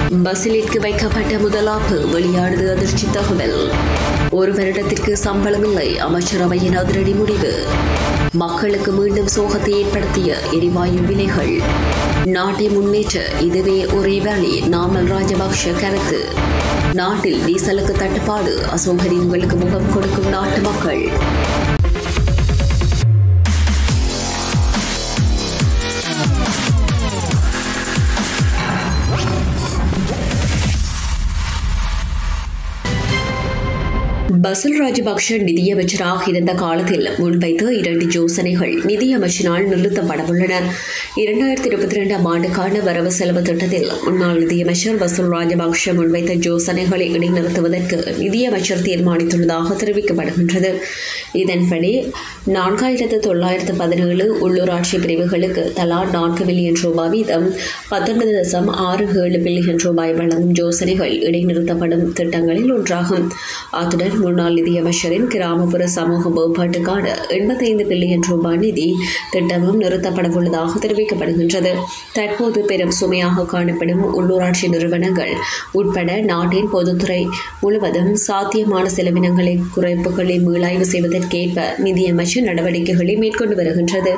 பஸ்ஸிலிற்கு வைக்கப்பட்ட முதலாப்பு வெளியானது அதிர்ச்சி தகவல். ஒரு வருடத்திற்கு சம்பளம் இல்லை, அமைச்சரவையின் அதிரடி முடிவு. மக்களுக்கு மீண்டும் சோகத்தை ஏற்படுத்திய எரிவாயு விலைகள். நாட்டை முன்னேற்ற இதுவே ஒரே வழி, நாமல் ராஜபக்ஷ கருத்து. நாட்டில் டீசலுக்கு தட்டுப்பாடு, அசௌகரியங்களுக்கு முகம் கொடுக்கும் நாட்டு மக்கள். பசில் ராஜபக்ஷ நிதியமைச்சராக இருந்த காலத்தில் முன்வைத்த 2 யோசனைகள் நிதியமைச்சரால் நிறுத்தப்படவுள்ளன. 2022 ஆண்டுக்கான வரவு செலவு திட்டத்தில் முன்னாள் நிதியமைச்சர் பசில் ராஜபக்ஷ முன்வைத்த யோசனைகளை இடைநிறுத்துவதற்கு நிதியமைச்சர் தீர்மானித்துள்ளதாக தெரிவிக்கப்படுகின்றது. இதன்படி 4917 உள்ளூராட்சி பிரிவுகளுக்கு தலா 4 பில்லியன் ரூபாய் வீதம் 19.67 பில்லியன் ரூபாய் வழங்கும் யோசனைகள் இடைநிறுத்தப்படும் திட்டங்களில் ஒன்றாகும். அத்துடன் முன்னாள் நிதியமைச்சரின் கிராமப்புற சமூக மேம்பாட்டுக்கான 85 பில்லியன் ரூபாய் நிதி திட்டமும் நிறுத்தப்படவுள்ளதாக தெரிவிக்கப்படுகின்றது. தற்போது பெரும் சுமையாக காணப்படும் உள்ளூராட்சி நிறுவனங்கள் உட்பட நாட்டின் பொதுத்துறை முழுவதும் சாத்தியமான செலவினங்களை குறைப்புகளை மீளாய்வு செய்வதற்கேற்ப நிதியமைச்சர் நடவடிக்கைகளை மேற்கொண்டு வருகின்றது.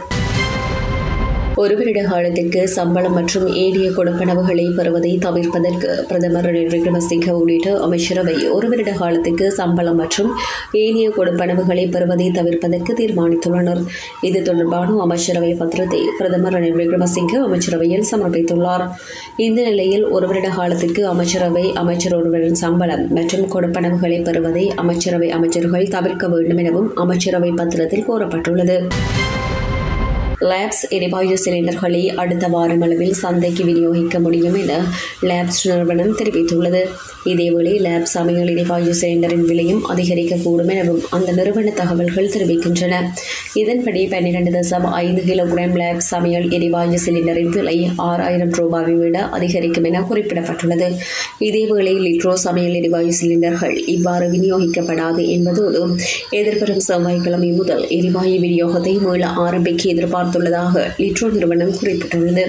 ஒரு வருட காலத்திற்கு சம்பளம் மற்றும் ஏடிய கொடுப்பனவுகளை பெறுவதை தவிர்ப்பதற்கு பிரதமர் ரணில் விக்ரமசிங்க உள்ளிட்ட அமைச்சரவை ஒரு வருட காலத்திற்கு சம்பளம் மற்றும் ஏடிய கொடுப்பனவுகளை பெறுவதை தவிர்ப்பதற்கு தீர்மானித்துள்ளனர். இது தொடர்பான அமைச்சரவை பத்திரத்தை பிரதமர் ரணில் விக்ரமசிங்க அமைச்சரவையில் சமர்ப்பித்துள்ளார். இந்த நிலையில் ஒரு வருட காலத்திற்கு அமைச்சர் ஒருவரின் சம்பளம் மற்றும் கொடுப்பனவுகளை பெறுவதை அமைச்சர்கள் தவிர்க்க வேண்டும் எனவும் அமைச்சரவை பத்திரத்தில் கோரப்பட்டுள்ளது. லேப்ஸ் எரிவாயு சிலிண்டர்களை அடுத்த வாரம் அளவில் சந்தைக்கு விநியோகிக்க முடியும் என லேப்ஸ் நிறுவனம் தெரிவித்துள்ளது. இதேவேளை லேப்ஸ் சமையல் எரிவாயு சிலிண்டரின் விலையும் அதிகரிக்கக்கூடும் எனவும் அந்த நிறுவன தகவல்கள் தெரிவிக்கின்றன. இதன்படி 12.5 கிலோகிராம் லேப்ஸ் சமையல் எரிவாயு சிலிண்டரின் விலை 6000 ரூபாயை விட அதிகரிக்கும் என குறிப்பிடப்பட்டுள்ளது. இதேவேளை லிட்ரோ சமையல் எரிவாயு சிலிண்டர்கள் இவ்வாறு விநியோகிக்கப்படாது என்பதோடு எதிர்வரும் செவ்வாய்க்கிழமை முதல் எரிவாயு விநியோகத்தை மீள ஆரம்பிக்க எதிர்பார்த்துள்ளதாக லிட்ரோ நிறுவனம் குறிப்பிட்டுள்ளது.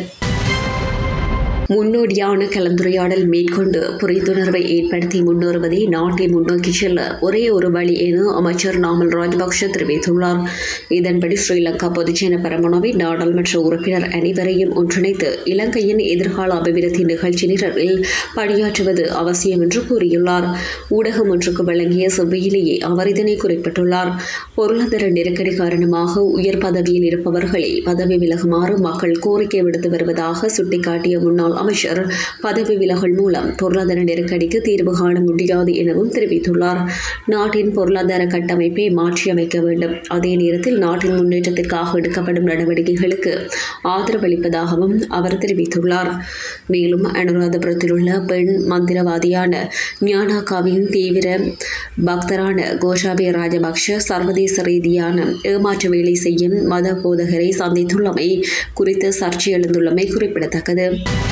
முன்னோடியான கலந்துரையாடல் மேற்கொண்டு புரிந்துணர்வை ஏற்படுத்தி முன்னேறுவதை நாட்டை முன்னோக்கி செல்ல ஒரே ஒரு வழி என அமைச்சர் நாமல் ராஜபக்ஷ தெரிவித்துள்ளார். இதன்படி ஸ்ரீலங்கா பொதுஜன பெரமுனவின் நாடாளுமன்ற உறுப்பினர் அனைவரையும் ஒன்றிணைத்து இலங்கையின் எதிர்கால அபிவிருத்தி நிகழ்ச்சி நிரலில் பணியாற்றுவது அவசியம் என்று கூறியுள்ளார். ஊடகம் ஒன்றுக்கு வழங்கிய செவ்வியிலேயே அவர் இதனை குறிப்பிட்டுள்ளார். பொருளாதார நெருக்கடி காரணமாக உயர் பதவியில் இருப்பவர்களை பதவி விலகுமாறு மக்கள் கோரிக்கை விடுத்து வருவதாக சுட்டிக்காட்டிய முன்னாள் அமைச்சர் பதவி விலகல் மூலம் பொருளாதார நெருக்கடிக்கு தீர்வு காண முடியாது எனவும் தெரிவித்துள்ளார். நாட்டின் பொருளாதார கட்டமைப்பை மாற்றியமைக்க வேண்டும், அதே நேரத்தில் நாட்டின் முன்னேற்றத்திற்காக எடுக்கப்படும் நடவடிக்கைகளுக்கு ஆதரவளிப்பதாகவும் அவர் தெரிவித்துள்ளார். மேலும் அனுராதபுரத்தில் உள்ள பெண் மந்திரவாதியான ஞானாக்காவின் தீவிர பக்தரான கோஷாபய ராஜபக்ஷ சர்வதேச ரீதியான ஏமாற்று வேலை செய்யும் மத போதகரை சந்தித்துள்ளமை குறித்து சர்ச்சை எழுந்துள்ளமை குறிப்பிடத்தக்கது.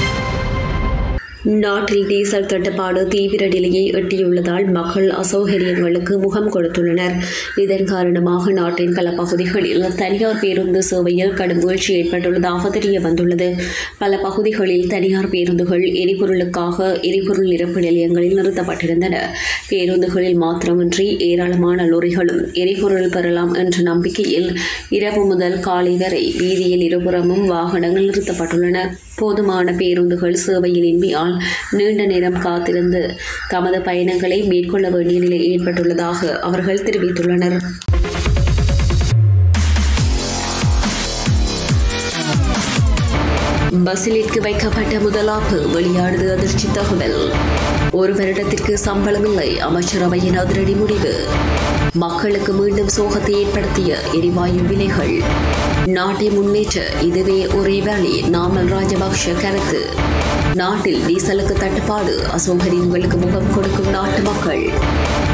நாட்டில் டீசல் தட்டுப்பாடு தீவிர நிலையை எட்டியுள்ளதால் மக்கள் அசௌகரியங்களுக்கு முகம் கொடுத்துள்ளனர். இதன் காரணமாக நாட்டின் பல பகுதிகளில் தனியார் பேருந்து சேவையில் கடும் வீழ்ச்சி ஏற்பட்டுள்ளதாக தெரிய வந்துள்ளது. பல பகுதிகளில் தனியார் பேருந்துகள் எரிபொருளுக்காக எரிபொருள் நிரப்பு நிலையங்களில் நிறுத்தப்பட்டிருந்தன. பேருந்துகளில் மாத்திரமின்றி ஏராளமான லோரிகளும் எரிபொருள் பெறலாம் என்ற நம்பிக்கையில் இரவு முதல் காலை வரை வீதியில் இருபுறமும் வாகனங்கள் நிறுத்தப்பட்டுள்ளன. போதுமான பேருந்துகள் சேவையில் இன்மையால் நீண்ட நேரம் காத்திருந்து தமது பயணங்களை மேற்கொள்ள வேண்டிய நிலை ஏற்பட்டுள்ளதாக அவர்கள் தெரிவித்துள்ளனர். பஸ்ஸிலிற்கு வைக்கப்பட்ட முதலாப்பு வெளியானது அதிர்ச்சி தகவல். ஒரு வருடத்திற்கு சம்பளம் இல்லை, அமைச்சரவையின் அதிரடி முடிவு. மக்களுக்கு மீண்டும் சோகத்தை ஏற்படுத்திய எரிவாயு விலைகள். நாட்டை முன்னேற்ற இதுவே ஒரே வழி, நாமல் ராஜபக்ஷ கருத்து. நாட்டில் டீசலுக்கு தட்டுப்பாடு, அசௌகரியங்களுக்கு முகம் கொடுக்கும் நாட்டு மக்கள்.